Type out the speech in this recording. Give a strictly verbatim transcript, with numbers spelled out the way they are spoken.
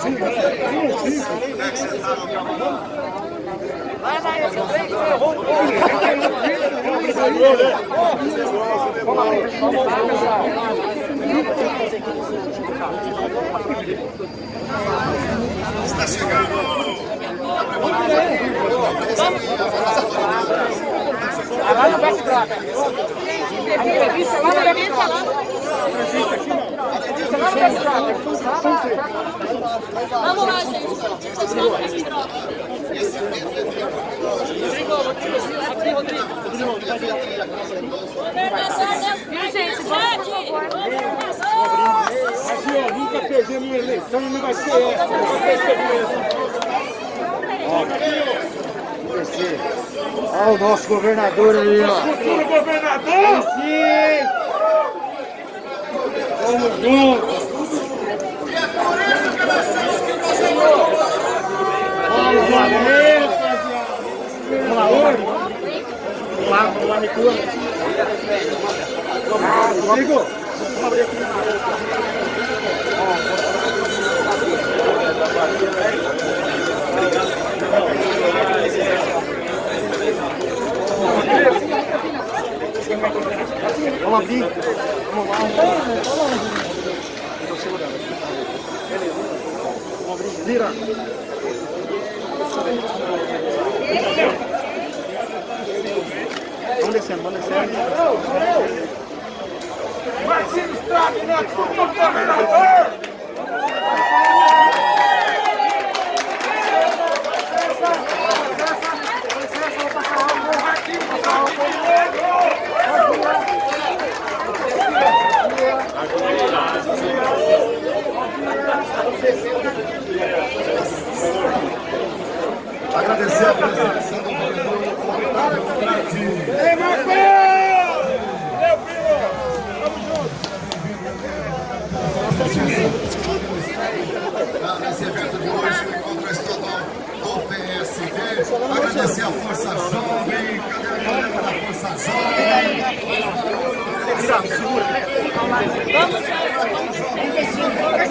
Está chegando. Lá no backdrop. Entrevista lá no backdrop. Vamos lá, gente. Vocês vão no backdrop. Aqui, Rodrigo. Viu, gente? Vamos, por favor. Aqui, ó, nunca perdemos uma eleição e não vai ser essa. Olha o nosso governador aí, ó. Futuro governador? Sim! Vamos juntos! Vamos lá, vamos lá, hoje? Vamos lá, vamos lá, Nicolas. Rodrigo, vamos abrir aqui. Vamos abrir. Vamos lá. Estou segurando. Beleza. Vamos abrir. Vira. Vamos descendo, vamos descendo. Marcinho Strato, né? Futuro governador! Agradecer a presença do governador. Ei, Marcão! Meu filho! Vamos juntos! Nesse evento de hoje, o encontro estadual do P S B. Agradecer a Força Jovem. Cadê a galera da Força Jovem? Vamos, gente.